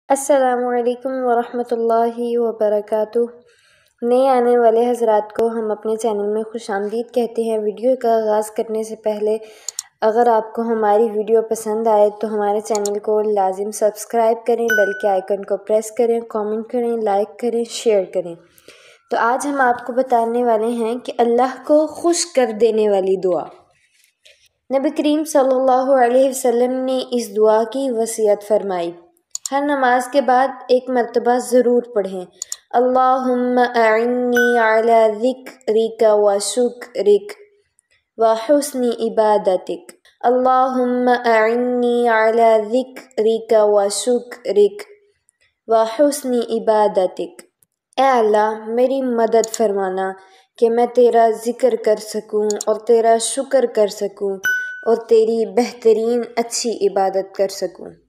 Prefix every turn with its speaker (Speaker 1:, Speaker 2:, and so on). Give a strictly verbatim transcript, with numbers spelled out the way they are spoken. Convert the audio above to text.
Speaker 1: السلام علیکم ورحمۃ اللہ وبرکاتہ۔ نئے آنے والے حضرات کو ہم اپنے چینل میں خوش آمدید کہتے ہیں۔ ویڈیو کا آغاز کرنے سے پہلے اگر آپ کو ہماری ویڈیو پسند آئے تو ہمارے چینل کو لازم سبسکرائب کریں، بیل کے آئیکن کو پریس کریں، کامنٹ کریں، لائک کریں، شیئر کریں۔ تو آج ہم آپ کو بتانے والے ہیں کہ اللہ کو خوش کر دینے والی دعا۔ نبی کریم صلی اللہ علیہ وسلم نے اس دعا کی وصیت فرمائی، ہر نماز کے بعد ایک مرتبہ ضرور پڑھیں، اللہم اعنی علی ذکرک و شکرک و حسن عبادتک، اللہم اعنی علی ذکرک و شکرک و حسن عبادتک۔ اے اللہ میری مدد فرمانا کہ میں تیرا ذکر کر سکوں اور تیرا شکر کر سکوں اور تیری بہترین اچھی عبادت کر سکوں۔